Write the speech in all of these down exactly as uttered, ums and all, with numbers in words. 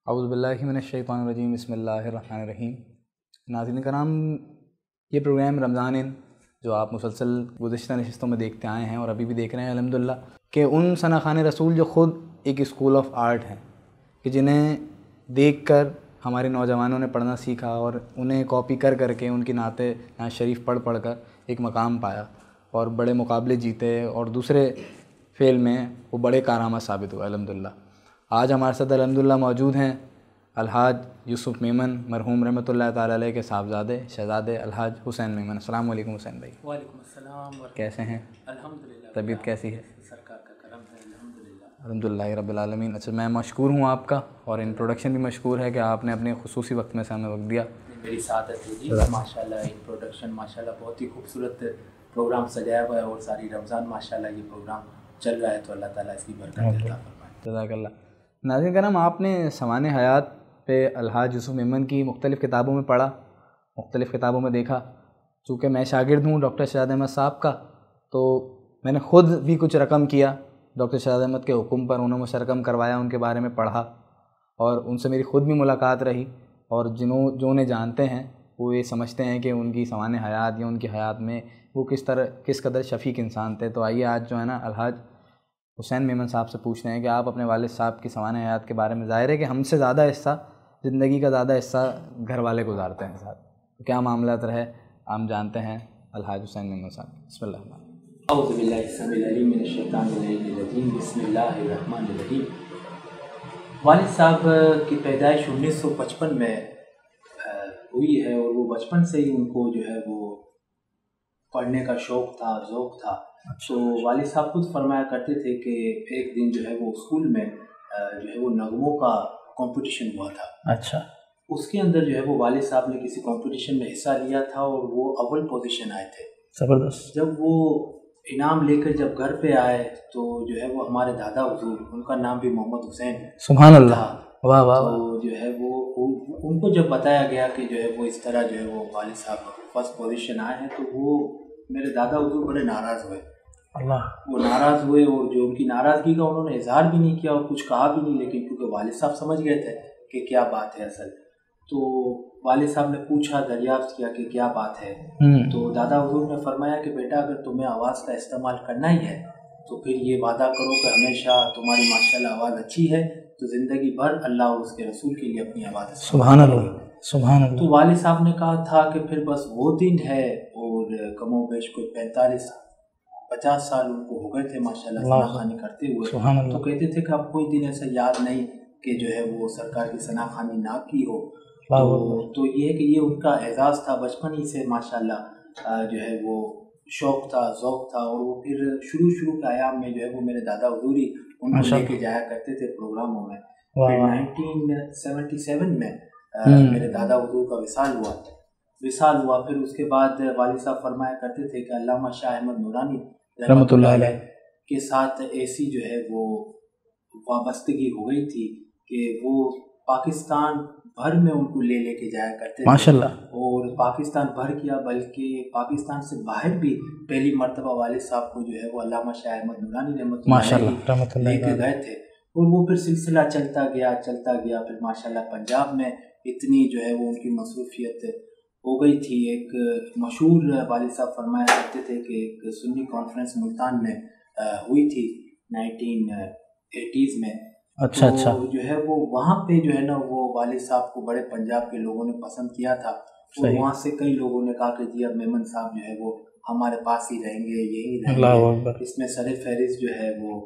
اعوذ باللہ من الشیطان الرجیم، بسم اللہ الرحمن الرحیم۔ ناظرین کرام، یہ پروگرام رمضان ان جو آپ مسلسل گزشتہ نشستوں میں دیکھتے آئے ہیں اور ابھی بھی دیکھ رہے ہیں الحمدللہ، کہ ان ثنا خوان رسول جو خود ایک اسکول آف آرٹ ہیں، کہ جنہیں دیکھ کر ہمارے نوجوانوں نے پڑھنا سیکھا اور انہیں کاپی کر کر کے ان کی نعتیں نعت شریف پڑھ پڑھ کر ایک مقام پایا اور بڑے مقابلے جیتے اور دوسرے فیل میں وہ بڑے کارآمد ثابت ہوئے الحمدللہ۔ آج ہمارے ساتھ الحمدللہ موجود ہیں الحاج یوسف میمن، مرحوم رحمۃ اللہ تعالی علیہ کے صاحبزادے شہزادے الحاج حسین میمن۔ السلام علیکم حسین بھائی۔ وعلیکم السلام ورحمۃ اللہ۔ کیسے ہیں؟ الحمدللہ۔ طبیعت کیسی ہے؟ سرکار کا کرم ہے الحمدللہ۔ الحمدللہ رب العالمین۔ اچھا، میں مشکور ہوں آپ کا، اور انٹروڈکشن بھی مشکور ہے کہ آپ نے اپنے خصوصی وقت میں سے ہمیں وقت دیا۔ میری سعادت ہے جی، ماشاءاللہ انٹروڈکشن ماشاءاللہ بہت ہی خوبصورت پروگرام سجایا ہوا ہے، اور ساری رمضان ماشاءاللہ یہ پروگرام چل رہا ہے، تو اللہ تعالیٰ اس کی برکت عطا فرمائے۔ جزاک اللہ۔ ناظرین کرام، آپ نے سوانح حیات پہ الحاج یوسف میمن کی مختلف کتابوں میں پڑھا، مختلف کتابوں میں دیکھا۔ چونکہ میں شاگرد ہوں ڈاکٹر شہزاد احمد صاحب کا، تو میں نے خود بھی کچھ رقم کیا ڈاکٹر شہزاد احمد کے حکم پر، انہوں نے مجھ سے رقم کروایا، ان کے بارے میں پڑھا، اور ان سے میری خود بھی ملاقات رہی، اور جنہوں جو انہیں جانتے ہیں وہ یہ سمجھتے ہیں کہ ان کی سوانح حیات یا ان کی حیات میں وہ کس طرح کس قدر شفیق انسان تھے۔ تو آئیے آج جو ہے نا الحاج حسین میمن صاحب سے پوچھتے ہیں کہ آپ اپنے والد صاحب کی سوانح حیات کے بارے میں، ظاہر ہے کہ ہم سے زیادہ حصہ، زندگی کا زیادہ حصہ گھر والے گزارتے ہیں ساتھ، تو کیا معاملات رہے ہم جانتے ہیں الحاج حسین میمن صاحب۔ بسم اللہ الرحمن الرحیم۔ اعوذ باللہ السمیع العلیم من الشیطان الرجیم، بسم اللہ الرحمن الرحیم۔ والد صاحب کی پیدائش انیس سو پچپن میں ہوئی ہے، اور وہ بچپن سے ہی ان کو جو ہے وہ پڑھنے کا شوق تھا، ذوق تھا۔ تو والد صاحب خود فرمایا کرتے تھے کہ ایک دن جو ہے وہ اسکول میں جو ہے وہ نغموں کا کمپٹیشن ہوا تھا۔ اچھا۔ اس کے اندر جو ہے وہ والد صاحب نے کسی کمپٹیشن میں حصہ لیا تھا، اور وہ اول پوزیشن آئے تھے۔ زبردست۔ جب وہ انعام لے کر جب گھر پہ آئے تو جو ہے وہ ہمارے دادا حضور، ان کا نام بھی محمد حسین سبحان اللہ، واہ واہ۔ تو جو ہے وہ ان کو جب بتایا گیا کہ جو ہے وہ اس طرح جو ہے وہ والد صاحب فرسٹ پوزیشن آئے ہیں، تو وہ میرے دادا حضور بڑے ناراض ہوئے۔ اللہ۔ وہ ناراض ہوئے، اور جو ان کی ناراضگی کا انہوں نے اظہار بھی نہیں کیا اور کچھ کہا بھی نہیں، لیکن کیونکہ والد صاحب سمجھ گئے تھے کہ کیا بات ہے اصل، تو والد صاحب نے پوچھا، دریافت کیا کہ کیا بات ہے۔ تو دادا حضور نے فرمایا کہ بیٹا، اگر تمہیں آواز کا استعمال کرنا ہی ہے تو پھر یہ وعدہ کرو کہ ہمیشہ تمہاری ماشاءاللہ آواز اچھی ہے تو زندگی بھر اللہ اور اس کے رسول کے لیے اپنی آواز استعمال۔ سبحان اللہ، سبحان اللہ۔ تو والد صاحب نے کہا تھا کہ پھر بس وہ دن ہے، اور کم و بیش کوئی پینتالیس پچاس سال ان کو ہو گئے تھے ماشاءاللہ ثنا خوانی کرتے ہوئے، تو کہتے تھے کہ اب کوئی دن ایسا یاد نہیں کہ جو ہے وہ سرکار کی ثنا خوانی نہ کی ہو۔ تو تو یہ ہے کہ یہ ان کا اعزاز تھا، بچپن ہی سے ماشاءاللہ جو ہے وہ شوق تھا، ذوق تھا، اور وہ پھر شروع شروع کے ایام میں جو ہے وہ میرے دادا حضور ہی ان کو لے کے جایا کرتے تھے پروگراموں میں۔ پھر نائنٹین سیونٹی سیون میں میرے دادا حضور کا وصال ہوا وصال ہوا پھر اس کے بعد والد صاحب فرمایا کرتے تھے کہ علامہ شاہ احمد نورانی رحمۃ اللہ علیہ کے ساتھ ایسی جو ہے وہ وابستگی ہو گئی تھی کہ وہ پاکستان بھر میں ان کو لے لے کے جایا کرتے تھے ماشاءاللہ، اور پاکستان بھر کیا بلکہ پاکستان سے باہر بھی پہلی مرتبہ والد صاحب کو جو ہے وہ علامہ شاہ احمد نورانی رحمۃ اللہ علیہ لے کے گئے تھے، اور وہ پھر سلسلہ چلتا گیا چلتا گیا پھر ماشاءاللہ پنجاب میں اتنی جو ہے وہ ان کی مصروفیت ہو گئی تھی۔ ایک مشہور والد صاحب فرمایا کرتے تھے کہ ایک سنی کانفرنس ملتان میں ہوئی تھی نائنٹین ایٹیز میں۔ اچھا اچھا۔ جو ہے وہ وہاں پہ جو ہے نا وہ والد صاحب کو بڑے پنجاب کے لوگوں نے پسند کیا تھا، اور وہاں سے کئی لوگوں نے کہا کہ جی اب میمن صاحب جو ہے وہ ہمارے پاس ہی رہیں گے، یہی رہیں گے۔ اس میں سر فہرست جو ہے وہ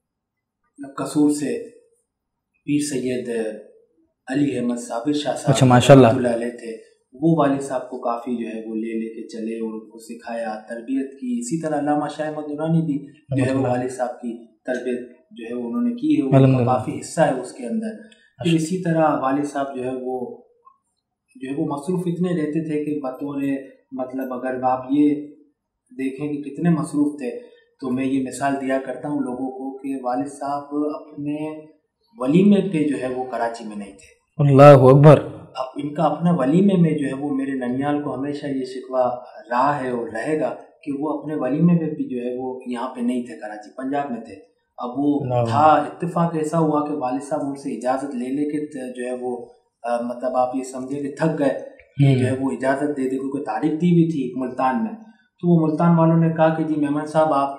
قصور سے پیر سید علی احمد صابر شاہ صاحب رحمۃ اللہ علیہ تھے، وہ والد صاحب کو کافی جو ہے وہ لے لے کے چلے اور ان کو سکھایا، تربیت کی۔ اسی طرح علامہ شاہ احمد نورانی بھی جو ہے وہ والد صاحب کی تربیت جو ہے انہوں نے کی ہے، ان کا کافی حصہ ہے اس کے اندر۔ پھر اسی طرح والد صاحب جو ہے وہ جو ہے وہ مصروف اتنے رہتے تھے کہ بطور مطلب اگر آپ یہ دیکھیں کہ کتنے مصروف تھے، تو میں یہ مثال دیا کرتا ہوں لوگوں کو کہ والد صاحب اپنے ولیمے پہ جو ہے وہ کراچی میں نہیں تھے۔ اللہ اکبر۔ اب ان کا اپنا ولیمے میں جو ہے وہ میرے ننیال کو ہمیشہ یہ شکوہ رہا ہے اور رہے گا کہ وہ اپنے ولیمے میں بھی جو ہے وہ یہاں پہ نہیں تھے، کراچی پنجاب میں تھے۔ اب وہ تھا اتفاق ایسا ہوا کہ والد صاحب ان سے اجازت لے لے کے جو ہے وہ مطلب آپ یہ سمجھے کہ تھک گئے کہ جو ہے وہ اجازت دے دے، کیونکہ تاریخ دی بھی تھی ملتان میں. تو وہ ملتان والوں نے کہا کہ جی میمن صاحب آپ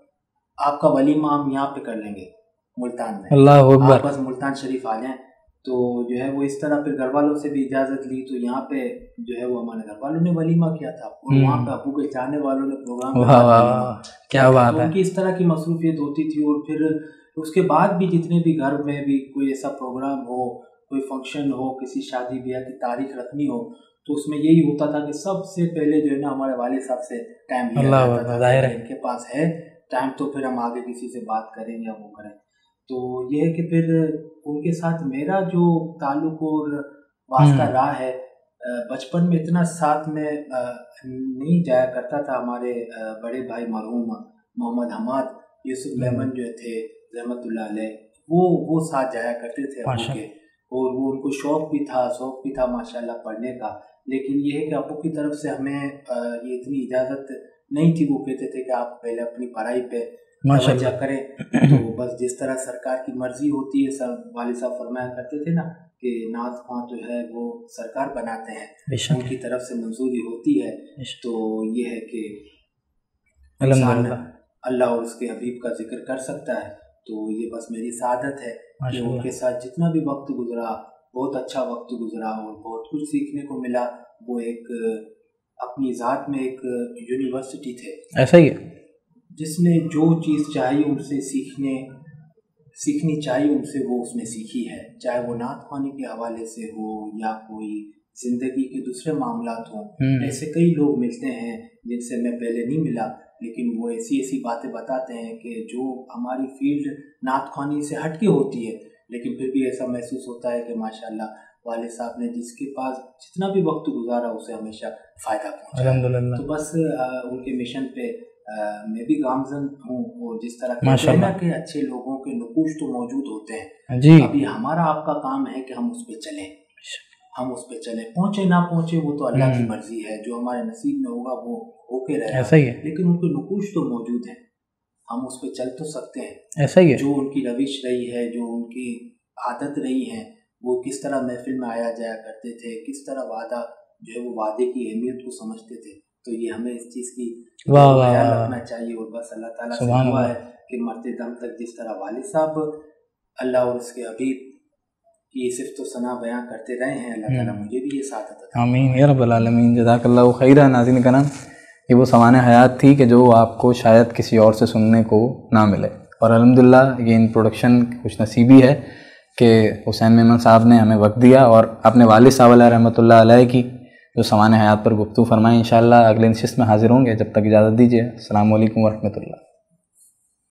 آپ کا ولیمہ ہم یہاں پہ کر لیں گے ملتان میں، اللہ اکبر، آپ بس ملتان شریف آ جائیں. تو جو ہے وہ اس طرح پھر گھر والوں سے بھی اجازت لی، تو یہاں پہ جو ہے وہ ہمارے گھر والوں نے ولیمہ کیا تھا، اور وہاں پہ ابو کے چاہنے والوں نے پروگرام کیا بات ہے. ان کی اس طرح کی مصروفیت ہوتی تھی. اور پھر اس کے بعد بھی جتنے بھی گھر میں بھی کوئی ایسا پروگرام ہو، کوئی فنکشن ہو، کسی شادی بیاہ کی تاریخ رکھنی ہو، تو اس میں یہی ہوتا تھا کہ سب سے پہلے جو ہے نا ہمارے والد صاحب سے ٹائم لیا جاتا تھا، ان کے پاس ہے ٹائم تو پھر ہم آگے کسی سے بات کریں یا وہ کریں. تو یہ ہے کہ پھر ان کے ساتھ میرا جو تعلق اور واسطہ رہا ہے، بچپن میں اتنا ساتھ میں نہیں جایا کرتا تھا. ہمارے بڑے بھائی مرحوم محمد حماد یوسف میمن جو تھے رحمۃ اللہ علیہ، وہ وہ ساتھ جایا کرتے تھے ابو کے، اور وہ ان کو شوق بھی تھا شوق بھی تھا ماشاءاللہ پڑھنے کا. لیکن یہ ہے کہ ابو کی طرف سے ہمیں یہ اتنی اجازت نہیں تھی. وہ کہتے تھے کہ آپ پہلے اپنی پڑھائی پہ توجہ کریں. تو بس جس طرح سرکار کی مرضی ہوتی ہے، سب والد صاحب فرمایا کرتے تھے نا کہ نعت خواں جو ہے وہ سرکار بناتے ہیں، ان کی طرف سے منظوری ہوتی ہے. تو یہ ہے کہ انسان اللہ اور اس کے حبیب کا ذکر کر سکتا ہے. تو یہ بس میری سعادت ہے کہ ان کے ساتھ جتنا بھی وقت گزرا بہت اچھا وقت گزرا اور بہت کچھ سیکھنے کو ملا. وہ ایک اپنی ذات میں ایک یونیورسٹی تھے، ایسا ہی ہے، جس نے جو چیز چاہیے ان سے سیکھنے سیکھنی چاہیے ان سے وہ اس نے سیکھی ہے، چاہے وہ نعت خوانی کے حوالے سے ہو یا کوئی زندگی کے دوسرے معاملات ہوں. ایسے کئی لوگ ملتے ہیں جن سے میں پہلے نہیں ملا، لیکن وہ ایسی ایسی باتیں بتاتے ہیں کہ جو ہماری فیلڈ نعت خوانی سے ہٹ کے ہوتی ہے، لیکن پھر بھی ایسا محسوس ہوتا ہے کہ ماشاءاللہ والد صاحب نے جس کے پاس جتنا بھی وقت گزارا اسے ہمیشہ فائدہ پہنچا. الحمدللہ. تو بس ان کے مشن پہ میں بھی گامزن ہوں، اور جس طرح کہنا کہ اچھے لوگوں کے نقوش تو موجود ہوتے ہیں جی. ابھی ہمارا آپ کا کام ہے کہ ہم اس پہ چلیں، ہم اس پہ چلیں، پہنچے نہ پہنچے وہ تو اللہ کی مرضی ہے، جو ہمارے نصیب میں ہوگا وہ ہو کے رہے گا. لیکن ان کے نقوش تو موجود ہیں، ہم اس پہ چل تو سکتے ہیں. ایسا ہی ہے، جو ان کی روش رہی ہے، جو ان کی عادت رہی ہے، وہ کس طرح محفل میں آیا جایا کرتے تھے، کس طرح وعدہ جو ہے وہ وعدے کی اہمیت کو سمجھتے تھے. تو یہ ہمیں اس چیز کی خیال رکھنا چاہیے. اور بس اللہ تعالیٰ سے دعا ہے کہ مرتے دم تک جس طرح والد صاحب اللہ اور اس کے حبیب کی صفت و ثنا بیان کرتے رہے ہیں، اللہ تعالیٰ مجھے بھی یہ سعادت عطا. آمین یا رب العالمین. جزاک اللہ خیرہ. ناظرین کرام، یہ وہ سوانح حیات تھی کہ جو آپ کو شاید کسی اور سے سننے کو نہ ملے، اور الحمدللہ یہ ان پروڈکشن خوش نصیبی ہے کہ حسین میمن صاحب نے ہمیں وقت دیا اور اپنے والد صاحب علیہ رحمۃ اللہ علیہ کی جو سوانح حیات پر گفتگو فرمائیں. انشاءاللہ اگلے نشست میں حاضر ہوں گے. جب تک اجازت دیجیے. السلام علیکم ورحمۃ اللہ.